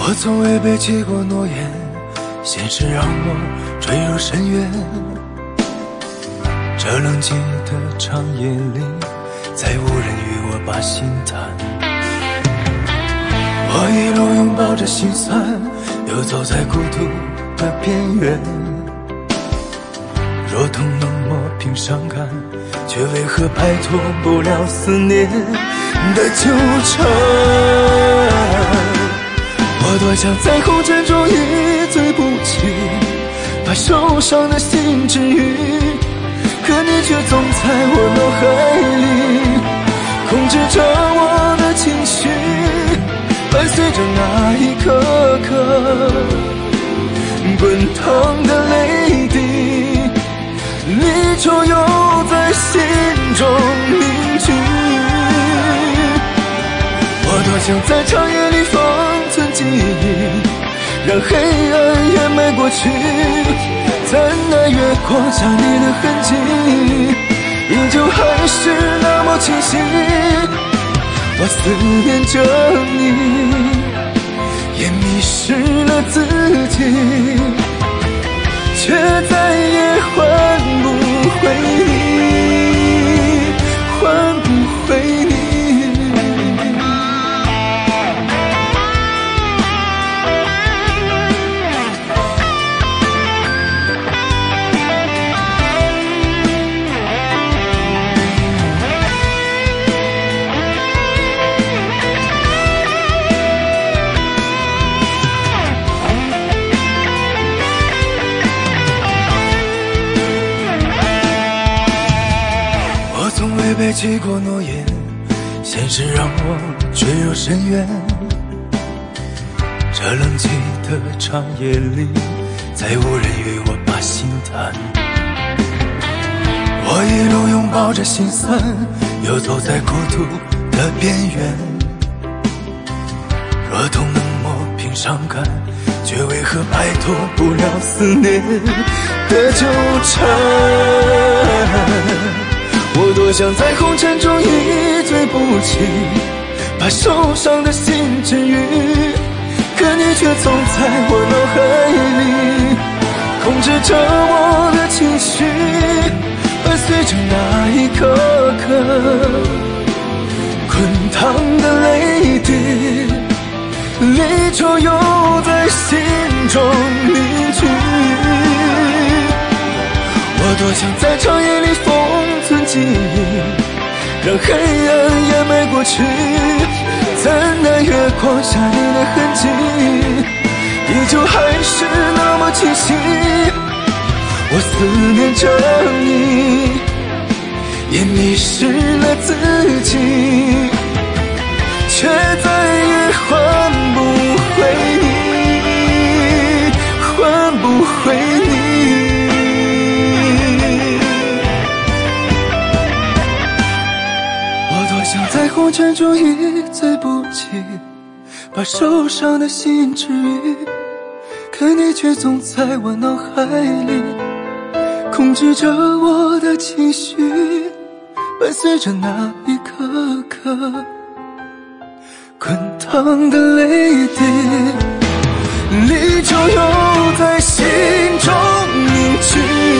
我从未背弃过诺言，现实让我坠入深渊。这冷寂的长夜里，再无人与我把心谈。我一路拥抱着心酸，游走在孤独的边缘。若痛能抹平伤感，却为何摆脱不了思念的纠缠？我多想在红尘中一醉不起，把受伤的心治愈，可你却总在我脑海里控制着我的情绪，伴随着那一颗颗滚烫的泪滴，离愁又在心中凝聚。我多想在长夜里封存记忆，让黑暗掩埋过去，在那月光下你的痕迹依旧还是那么清晰。我思念着你，也迷失了自己，却再也换不回你，换不回你。背弃过诺言，现实让我坠入深渊。这冷寂的长夜里，再无人与我把心谈。我一路拥抱着心酸，游走在孤独的边缘。若痛能抹平伤感，却为何摆脱不了思念的纠缠？我多想在红尘中一醉不起，把受伤的心治愈，可你却总在我脑海里控制着我的情绪，伴随着那一颗颗滚烫的泪滴，离愁又在心中凝聚。我多想在长夜里封存记忆，让黑暗掩埋过去，在那月光下你的痕迹依旧还是那么清晰。我思念着你，也迷失了自己，却再也换不回你，换不回你。想在红尘中一醉不起，把受伤的心治愈，可你却总在我脑海里控制着我的情绪，伴随着那一颗颗滚烫的泪滴，离愁又在心中凝聚。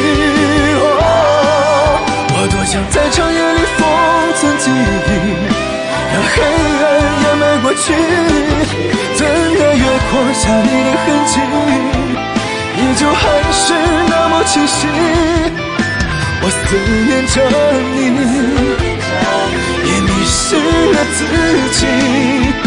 我多想在长夜里封存记忆，让黑暗掩埋过去，在那月光下你的痕迹依旧还是那么清晰。我思念着你，也迷失了自己，